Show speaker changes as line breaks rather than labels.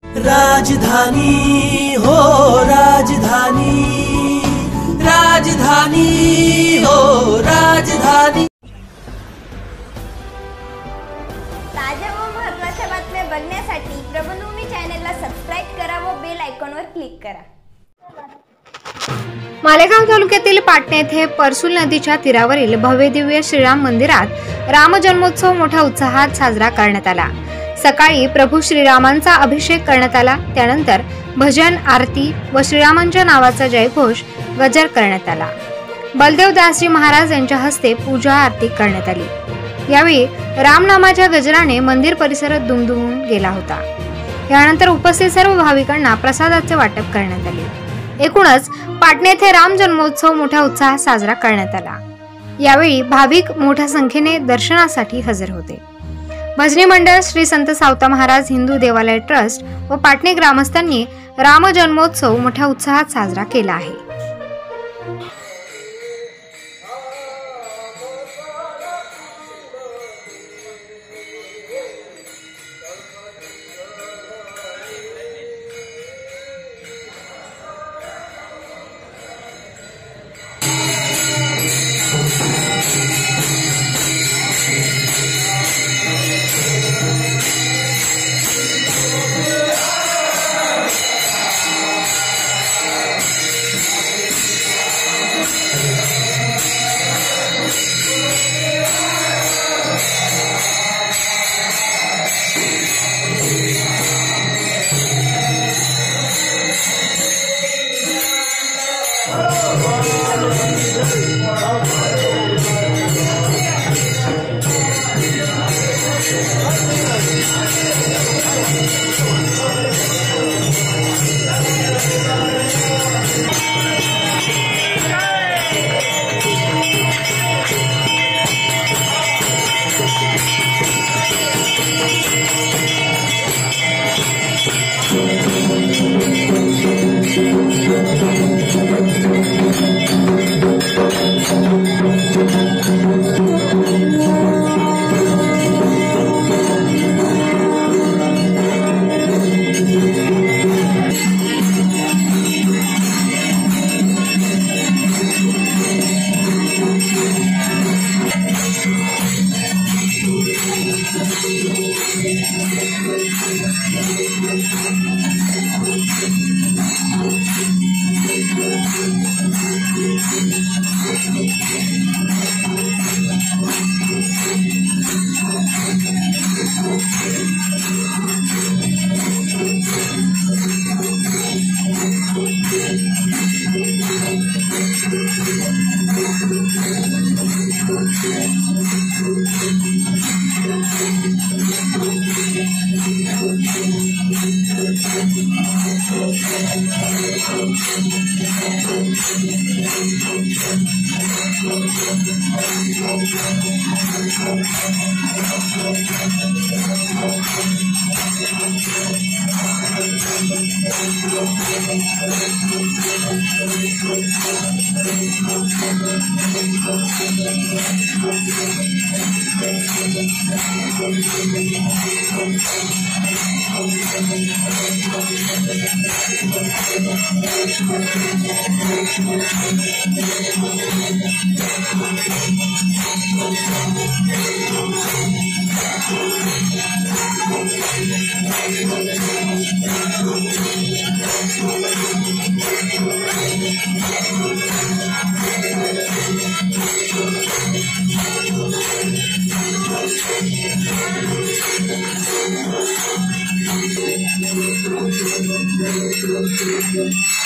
राजधानी हो राजधानी, राजधानी हो राजधानी।
ताज्या व महत्त्वाच्या बातम्या बघण्यासाठी प्रबंधभूमी चॅनलला सबस्क्राइब करा व बेल आयकॉनवर क्लिक करा।
मालेगाव तालुक्यातील पाटणे येथे परसूल नदीच्या तीरावरील भव्यदिव्य श्रीराम मंदिरात राम जन्मोत्सव मोठ्या उत्साहात साजरा करण्यात आला। सकाळी प्रभू श्रीरामांचा अभिषेक करण्यात आला। त्यानंतर भजन, आरती व श्रीरामांच्या नावाचा जयघोष गजर करण्यात आला। बलदेवदासजी महाराज यांच्या हस्ते पूजा आरती करण्यात आली। यावेळी रामनामाच्या गजराने मंदिर परिसरात दुमदुमून गेला होता। यानंतर उपस्थित सर्व भाविकांना प्रसादाचे वाटप करण्यात आले। एकूणच पाटणे येथे राम जन्मोत्सव मोठ्या उत्साहात साजरा करण्यात आला। यावेळी भाविक मोठ्या संख्येने दर्शनासाठी हजर होते। भजनी मंडळ, श्री संत सावता महाराज हिंदू देवालय ट्रस्ट व पाटणे ग्रामस्थांनी राम जन्मोत्सव मोठ्या उत्साहात साजरा केला आहे।
Thank you.